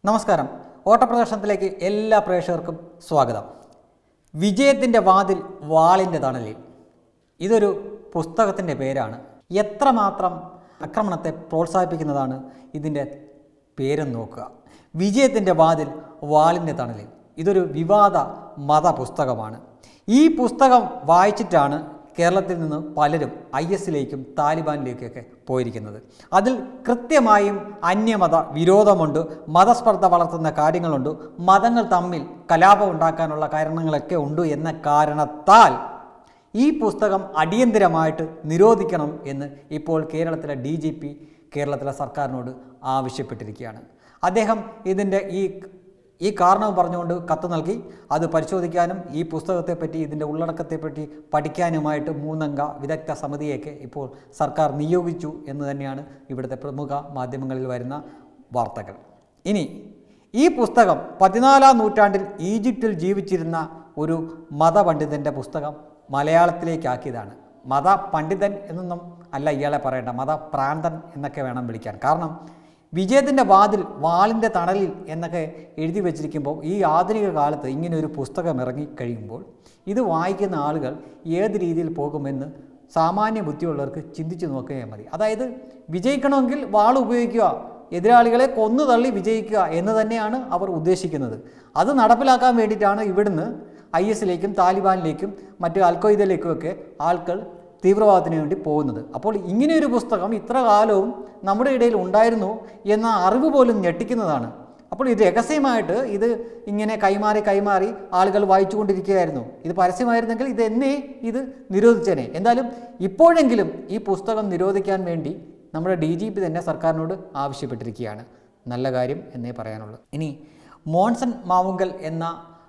നമസ്കാരം. ഓട്ടപ്രദർശനത്തിലേക്ക് എല്ലാ പ്രേക്ഷകർക്കും സ്വാഗതം. വിജയത്തിൻ്റെ വാതിൽ വാളിൻ്റെ തണലിൽ. ഇതൊരു പുസ്തകത്തിൻ്റെ പേരാണ്. എത്രമാത്രം ആക്രമണത്തെ പ്രോത്സാഹിപ്പിക്കുന്നതാണ് ഇതിൻ്റെ പേരെന്ന് നോക്കുക. വിജയത്തിൻ്റെ വാതിൽ വാളിൻ്റെ തണലിൽ. ഇതൊരു വിവാദ മത പുസ്തകമാണ്. ഈ പുസ്തകം വായിച്ചിട്ടാണ് കേരളത്തിൽ നിന്ന് പലരും IS-ലേക്കും താലിബാനിലേക്കൊക്കെ പോയിരിക്കുന്നത്. അതിൽ കൃത്യമായും അന്യമത വിരോധമുണ്ട്, മതസ്പർദ്ധ വളർത്തുന്ന കാര്യങ്ങളുണ്ട്, മതങ്ങൾ തമ്മിൽ കലാപം ഉണ്ടാക്കാനുള്ള കാരണങ്ങളൊക്കെ ഉണ്ട് എന്ന കാരണത്താൽ ഈ പുസ്തകം അടിയന്തരമായിട്ട് നിരോധിക്കണം എന്ന് ഇപ്പോൾ കേരളത്തിലെ DGP കേരളത്തിലെ സർക്കാരിനോട് ആവശ്യപ്പെട്ടിരിക്കുകയാണ്. അദ്ദേഹം ഇതിൻ്റെ ഈ കാരണം പറഞ്ഞുകൊണ്ട് കത്ത് നൽകി. അത് പരിശോധിക്കാനും ഈ പുസ്തകത്തെപ്പറ്റി ഇതിൻ്റെ ഉള്ളടക്കത്തെപ്പറ്റി പഠിക്കാനുമായിട്ട് 3 അംഗ വിദഗ്ധ സമിതിയൊക്കെ ഇപ്പോൾ സർക്കാർ നിയോഗിച്ചു എന്ന് തന്നെയാണ് ഇവിടുത്തെ പ്രമുഖ മാധ്യമങ്ങളിൽ വരുന്ന വാർത്തകൾ. ഇനി ഈ പുസ്തകം 14-ാം നൂറ്റാണ്ടിൽ ഈജിപ്തിൽ ജീവിച്ചിരുന്ന ഒരു മതപണ്ഡിതൻ്റെ പുസ്തകം മലയാളത്തിലേക്കാക്കിയതാണ്. മതപണ്ഡിതൻ എന്നൊന്നും അല്ല ഇയാളെ പറയേണ്ട, മതപ്രാന്തൻ എന്നൊക്കെ വേണം വിളിക്കാൻ. കാരണം വിജയത്തിൻ്റെ വാതിൽ വാളിൻ്റെ തണലിൽ എന്നൊക്കെ എഴുതി വച്ചിരിക്കുമ്പോൾ ഈ ആധുനിക കാലത്ത് ഇങ്ങനെ ഒരു പുസ്തകം ഇറങ്ങിക്കഴിയുമ്പോൾ ഇത് വായിക്കുന്ന ആളുകൾ ഏത് രീതിയിൽ പോകുമെന്ന് സാമാന്യ ബുദ്ധിയുള്ളവർക്ക് ചിന്തിച്ച് നോക്കിയാൽ മതി. അതായത് വിജയിക്കണമെങ്കിൽ വാൾ ഉപയോഗിക്കുക, എതിരാളികളെ കൊന്നു തള്ളി വിജയിക്കുക എന്ന് തന്നെയാണ് അവർ ഉദ്ദേശിക്കുന്നത്. അത് നടപ്പിലാക്കാൻ വേണ്ടിയിട്ടാണ് ഇവിടുന്ന് IS-ലേക്കും താലിബാനിലേക്കും മറ്റ് അൽഖ്വയ്ദയിലേക്കുമൊക്കെ ആൾക്കാർ തീവ്രവാദത്തിന് വേണ്ടി പോകുന്നത്. അപ്പോൾ ഇങ്ങനെയൊരു പുസ്തകം ഇത്ര കാലവും നമ്മുടെ ഇടയിൽ ഉണ്ടായിരുന്നു എന്ന അറിവ് പോലും ഞെട്ടിക്കുന്നതാണ്. അപ്പോൾ ഇത് രഹസ്യമായിട്ട് ഇത് ഇങ്ങനെ കൈമാറി ആളുകൾ വായിച്ചുകൊണ്ടിരിക്കുകയായിരുന്നു. ഇത് പരസ്യമായിരുന്നെങ്കിൽ ഇത് നിരോധിച്ചേനെ. എന്തായാലും ഇപ്പോഴെങ്കിലും ഈ പുസ്തകം നിരോധിക്കാൻ വേണ്ടി നമ്മുടെ DGP തന്നെ സർക്കാരിനോട് ആവശ്യപ്പെട്ടിരിക്കുകയാണ്. നല്ല കാര്യം എന്നേ പറയാനുള്ളൂ. ഇനി മോൺസൺ മാവുങ്കൽ എന്ന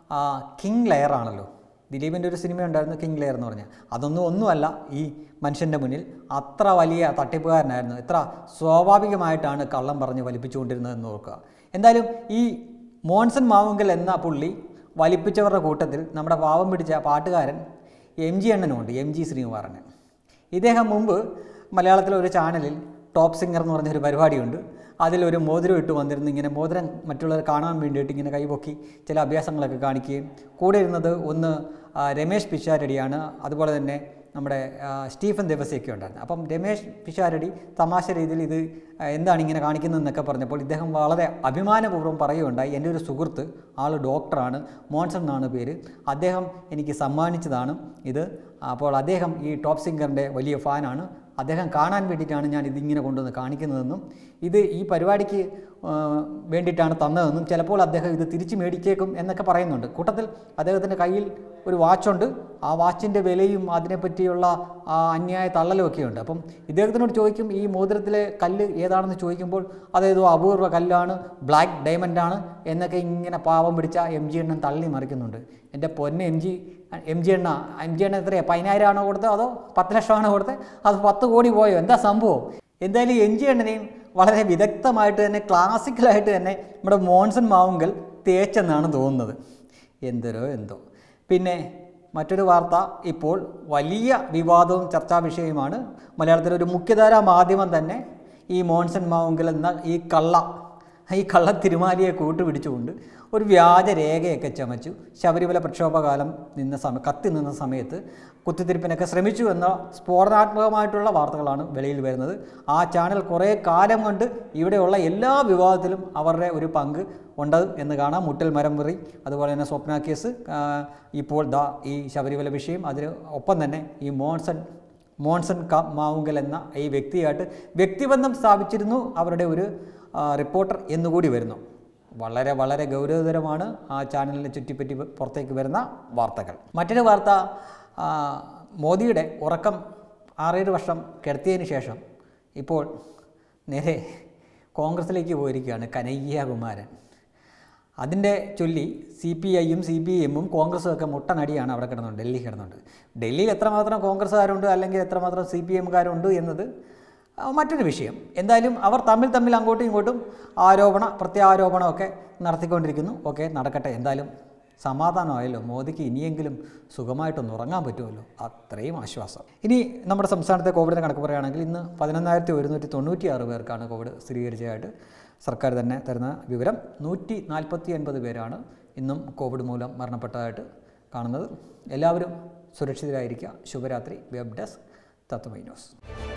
കിങ് ലെയറാണല്ലോ, ദിലീപിൻ്റെ ഒരു സിനിമ ഉണ്ടായിരുന്നു കിങ് ലെയർ എന്ന് പറഞ്ഞാൽ. ഒന്നുമല്ല ഈ മനുഷ്യൻ്റെ മുന്നിൽ. അത്ര വലിയ തട്ടിപ്പുകാരനായിരുന്നു. എത്ര സ്വാഭാവികമായിട്ടാണ് കള്ളം പറഞ്ഞ് വലിപ്പിച്ചുകൊണ്ടിരുന്നതെന്ന് ഓർക്കുക. എന്തായാലും ഈ മോൺസൺ മാവുങ്കൽ എന്ന പുള്ളി വലിപ്പിച്ചവരുടെ കൂട്ടത്തിൽ നമ്മുടെ പാവം പിടിച്ച പാട്ടുകാരൻ MG അണ്ണനുമുണ്ട്, MG ശ്രീകുമാരൻ. ഇദ്ദേഹം മുമ്പ് മലയാളത്തിലെ ഒരു ചാനലിൽ ടോപ്പ് സിംഗർ എന്ന് പറഞ്ഞൊരു പരിപാടിയുണ്ട്. അതിലൊരു മോതിരം ഇട്ട് വന്നിരുന്നു. ഇങ്ങനെ മോതിരം മറ്റുള്ളവർ കാണാൻ വേണ്ടിയിട്ട് ഇങ്ങനെ കൈപൊക്കി ചില അഭ്യാസങ്ങളൊക്കെ കാണിക്കുകയും കൂടെ ഇരുന്നത് ഒന്ന് രമേശ് പിഷാരടിയാണ്, അതുപോലെ തന്നെ നമ്മുടെ സ്റ്റീഫൻ ദേവസിയൊക്കെ ഉണ്ടായിരുന്നു. അപ്പം രമേശ് പിഷാരടി തമാശ രീതിയിൽ ഇത് എന്താണ് ഇങ്ങനെ കാണിക്കുന്നതെന്നൊക്കെ പറഞ്ഞപ്പോൾ ഇദ്ദേഹം വളരെ അഭിമാനപൂർവ്വം പറയുകയുണ്ടായി, എൻ്റെ ഒരു സുഹൃത്ത്, ആൾ ഡോക്ടറാണ്, മോൺസൺ എന്നാണ് പേര്, അദ്ദേഹം എനിക്ക് സമ്മാനിച്ചതാണ് ഇത്. അപ്പോൾ അദ്ദേഹം ഈ ടോപ്പ് സിംഗറിൻ്റെ വലിയ ഫാനാണ്, അദ്ദേഹം കാണാൻ വേണ്ടിയിട്ടാണ് ഞാൻ ഇതിങ്ങനെ കൊണ്ടുവന്ന് കാണിക്കുന്നതെന്നും ഇത് ഈ പരിപാടിക്ക് വേണ്ടിയിട്ടാണ് തന്നതെന്നും ചിലപ്പോൾ അദ്ദേഹം ഇത് തിരിച്ച് മേടിച്ചേക്കും എന്നൊക്കെ പറയുന്നുണ്ട്. കൂട്ടത്തിൽ അദ്ദേഹത്തിൻ്റെ കയ്യിൽ ഒരു വാച്ചുണ്ട്. ആ വാച്ചിൻ്റെ വിലയും അതിനെപ്പറ്റിയുള്ള അന്യായ തള്ളലുമൊക്കെയുണ്ട്. അപ്പം ഇദ്ദേഹത്തിനോട് ചോദിക്കും ഈ മോതിരത്തിലെ കല്ല് ഏതാണെന്ന് ചോദിക്കുമ്പോൾ അതേതോ അപൂർവ കല്ലാണ്, ബ്ലാക്ക് ഡയമണ്ടാണ് എന്നൊക്കെ ഇങ്ങനെ പാവം പിടിച്ച MG അണ്ണൻ തള്ളി മറിക്കുന്നുണ്ട്. എൻ്റെ പൊന്നെ MG അണ്ണ എത്രയാണ്, 10,000 ആണോ കൊടുത്തത് അതോ 10 ലക്ഷമാണോ കൊടുത്തത്, അത് 10 കോടി പോയോ, എന്താ സംഭവം? എന്തായാലും MG അണ്ണനെയും വളരെ വിദഗ്ധമായിട്ട് തന്നെ ക്ലാസിക്കലായിട്ട് തന്നെ നമ്മുടെ മോൺസൺ മാവുങ്കൽ തേച്ചെന്നാണ് തോന്നുന്നത്. എന്തോ. പിന്നെ മറ്റൊരു വാർത്ത ഇപ്പോൾ വലിയ വിവാദവും ചർച്ചാ വിഷയവുമാണ്. മലയാളത്തിലെ ഒരു മുഖ്യധാരാ മാധ്യമം തന്നെ ഈ മോൺസൺ മാവുങ്കൽ എന്ന ഈ കള്ള തിരുമാലിയെ കൂട്ടുപിടിച്ചുകൊണ്ട് ഒരു വ്യാജ രേഖയൊക്കെ ചമച്ചു. ശബരിമല പ്രക്ഷോഭകാലം കത്തി നിന്ന സമയത്ത് കുത്തിത്തിരിപ്പിനൊക്കെ ശ്രമിച്ചു എന്ന സ്ഫോടനാത്മകമായിട്ടുള്ള വാർത്തകളാണ് വെളിയിൽ വരുന്നത്. ആ ചാനൽ കുറേ കാലം കൊണ്ട് ഇവിടെയുള്ള എല്ലാ വിവാദത്തിലും അവരുടെ ഒരു പങ്ക് ഉണ്ട് എന്ന് കാണാം. മുട്ടൽ മരംമുറി, അതുപോലെ തന്നെ സ്വപ്ന കേസ്, ഇപ്പോൾ ഈ ശബരിമല വിഷയം, അതിന് ഒപ്പം തന്നെ ഈ മോൺസൺ മാവുങ്കൽ എന്ന ഈ വ്യക്തിയായിട്ട് വ്യക്തിബന്ധം സ്ഥാപിച്ചിരുന്നു അവരുടെ ഒരു റിപ്പോർട്ടർ എന്നുകൂടി വരുന്നു. വളരെ വളരെ ഗൗരവതരമാണ് ആ ചാനലിനെ ചുറ്റിപ്പറ്റി പുറത്തേക്ക് വരുന്ന വാർത്തകൾ. മറ്റൊരു വാർത്ത, മോദിയുടെ ഉറക്കം 6-7 വർഷം കെടുത്തിയതിന് ശേഷം ഇപ്പോൾ നേരെ കോൺഗ്രസിലേക്ക് പോയിരിക്കുകയാണ് കനയ്യകുമാരൻ. അതിൻ്റെ ചൊല്ലി CPIയും CPIഎമ്മും കോൺഗ്രസും ഒക്കെ മുട്ടനടിയാണ് അവിടെ കിടന്നുണ്ട്, ഡൽഹി കിടന്നുണ്ട്. ഡൽഹിയിൽ എത്രമാത്രം കോൺഗ്രസ്സുകാരുണ്ട് അല്ലെങ്കിൽ എത്രമാത്രം CPIഎമ്മുകാരുണ്ട് എന്നത് മറ്റൊരു വിഷയം. എന്തായാലും അവർ തമ്മിൽ അങ്ങോട്ടും ഇങ്ങോട്ടും പ്രത്യാരോപണമൊക്കെ നടത്തിക്കൊണ്ടിരിക്കുന്നു. ഓക്കെ, നടക്കട്ടെ. എന്തായാലും സമാധാനമായല്ലോ, മോദിക്ക് ഇനിയെങ്കിലും സുഖമായിട്ടൊന്ന് ഉറങ്ങാൻ പറ്റുമല്ലോ, അത്രയും ആശ്വാസം. ഇനി നമ്മുടെ സംസ്ഥാനത്തെ കോവിഡിൻ്റെ കണക്ക് പറയുകയാണെങ്കിൽ ഇന്ന് 11,196 പേർക്കാണ് കോവിഡ് സ്ഥിരീകരിച്ചതായിട്ട് സർക്കാർ തന്നെ തരുന്ന വിവരം. 149 പേരാണ് ഇന്നും കോവിഡ് മൂലം മരണപ്പെട്ടതായിട്ട് കാണുന്നത്. എല്ലാവരും സുരക്ഷിതരായിരിക്കുക. ശുഭരാത്രി. Web desk Tatwamayi news.